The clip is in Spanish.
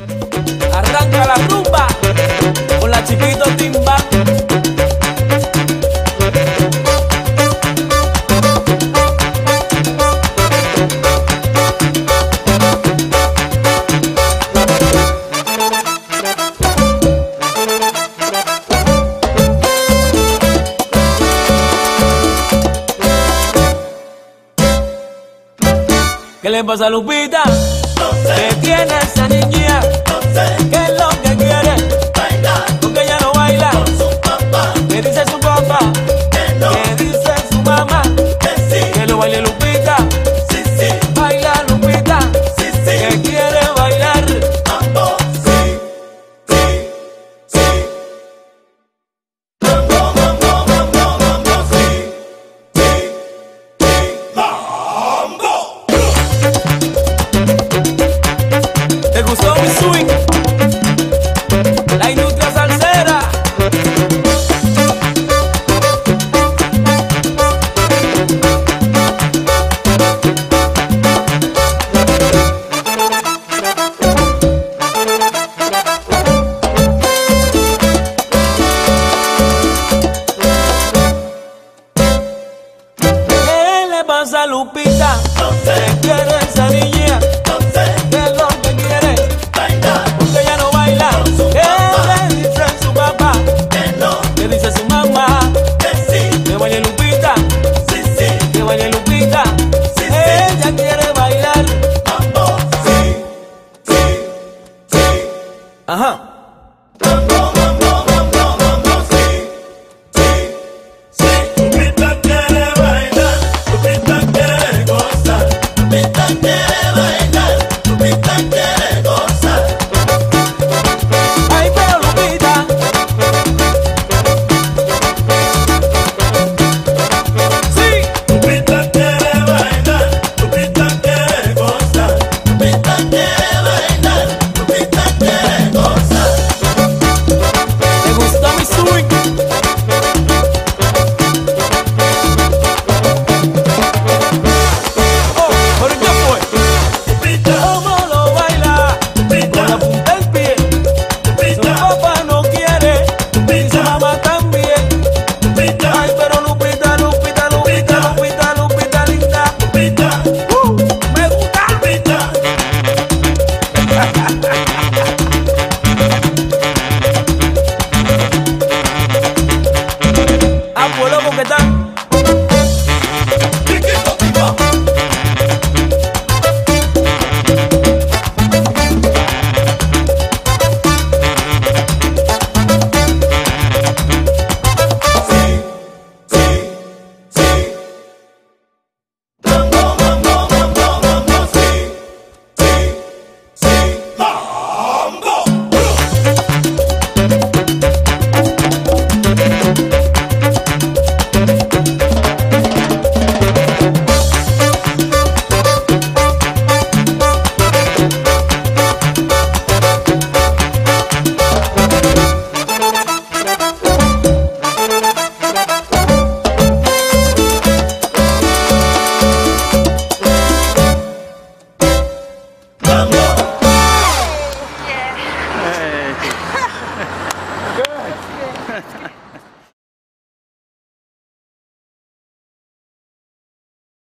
Arranca la rumba con la Chiquito Timba. ¿Qué le pasa a Lupita? No sé. ¿Qué tiene esa niña? No sé. ¿Qué es lo que quiere? Bailar Porque ella no baila. con su papá. ¿Qué dice su papá? Que no. ¿Qué dice su mamá? Que sí. Que lo baile Lupita. Sí, sí. Baila Lupita. Sí, sí. Que quiere bailar. Mambo. Sí. Sí. Sí. Mambo, mambo, mambo, mambo. Sí. Sí. Sí. Mambo. ¿Te gustó mi swing? La industria salsera. ¿Qué le pasa a Lupita? No sé. ¿Qué quiere esa niña? No sé. ¿Qué es lo que quiere? Bailar Porque ella no baila. con su ¿Qué papá. le dice su papá? Que no. ¿Qué dice su mamá? Que sí. Que baile Lupita. Sí, sí. Que baile Lupita. Sí, sí. Ella quiere bailar. Mambo. Sí. Sí. Sí. Ajá. Mambo.